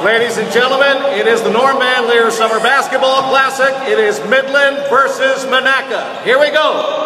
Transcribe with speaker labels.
Speaker 1: Ladies and gentlemen, it is the Norm Van Lier Summer Basketball Classic. It is Midland versus Monaca. Here we go.